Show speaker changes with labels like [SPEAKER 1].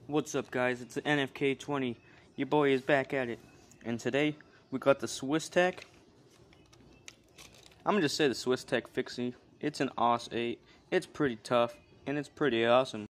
[SPEAKER 1] What's up, guys? It's the NFK20. Your boy is back at it. And today, we got the swisstech. I'm gonna just say the swisstech fixie. It's an OS 8. It's pretty tough, and it's pretty awesome.